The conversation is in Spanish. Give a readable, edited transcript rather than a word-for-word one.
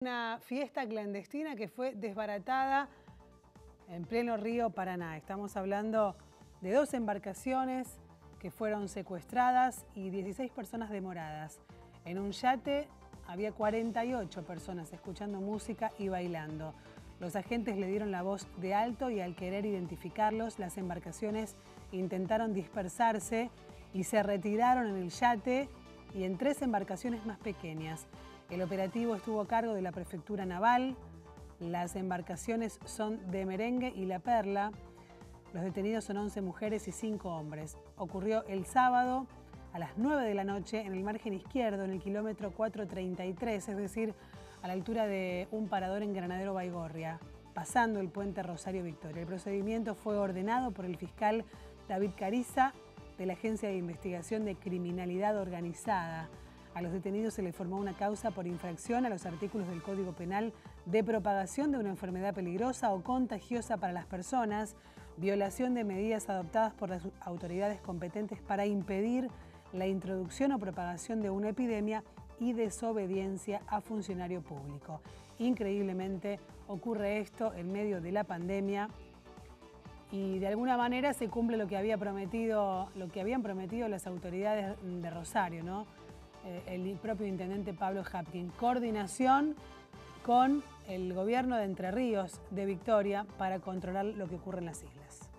Una fiesta clandestina que fue desbaratada en pleno río Paraná. Estamos hablando de 2 embarcaciones que fueron secuestradas y 16 personas demoradas. En un yate había 48 personas escuchando música y bailando. Los agentes le dieron la voz de alto y al querer identificarlos, las embarcaciones intentaron dispersarse y se retiraron en el yate y en 3 embarcaciones más pequeñas. El operativo estuvo a cargo de la Prefectura Naval. Las embarcaciones son de Merengue y La Perla. Los detenidos son 11 mujeres y 5 hombres. Ocurrió el sábado a las 9 de la noche en el margen izquierdo, en el kilómetro 433, es decir, a la altura de un parador en Granadero Baigorria, pasando el puente Rosario Victoria. El procedimiento fue ordenado por el fiscal David Cariza de la Agencia de Investigación de Criminalidad Organizada. A los detenidos se les formó una causa por infracción a los artículos del Código Penal de propagación de una enfermedad peligrosa o contagiosa para las personas, violación de medidas adoptadas por las autoridades competentes para impedir la introducción o propagación de una epidemia y desobediencia a funcionario público. Increíblemente ocurre esto en medio de la pandemia y de alguna manera se cumple lo que habían prometido las autoridades de Rosario, ¿no? El propio intendente Pablo Hapkin, coordinación con el gobierno de Entre Ríos de Victoria para controlar lo que ocurre en las islas.